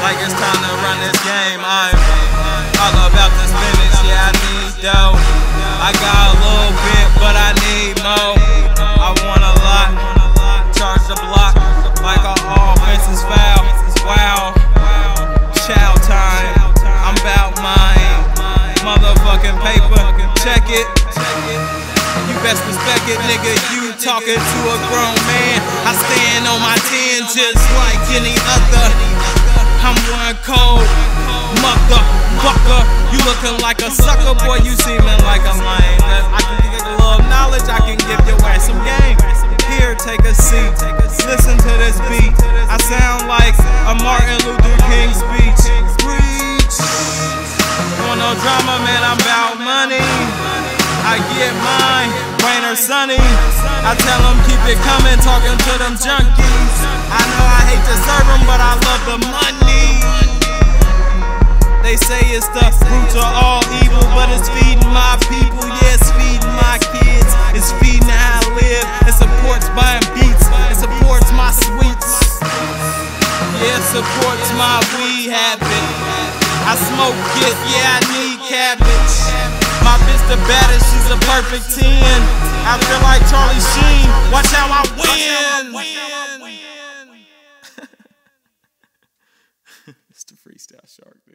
like it's time to run this game. I'm all about this business, yeah, I need dough. I got a little bit, but I need more. I want a lot, charge the block like an offensive foul. Wow, chow time, I'm about mine. Motherfucking paper, check it. You best respect it, nigga, you talking to a grown man. I stand on my 10 just like any other. I'm one cold motherfucker. You looking like a sucker, boy, you seeming like a lame. I can give you a little knowledge, I can give your ass some game. Here, take a seat, listen to this beat. I sound like a Martin Luther King speech. Preach. Want no drama, man, I'm about money. I get mine, rain or sunny. I tell them keep it coming, talking to them junkies. I know I hate to serve them, but I love the money. They say it's the root of all evil, but it's feeding my people, yeah, it's feeding my kids. It's feeding how I live, it supports buying beats, it supports my sweets. Yeah, it supports my weed habit. I smoke it, yeah, I need cabbage. My bitch the baddest, she's a perfect 10. I feel like Charlie Sheen, watch how I win. It's the Freestyle Shark.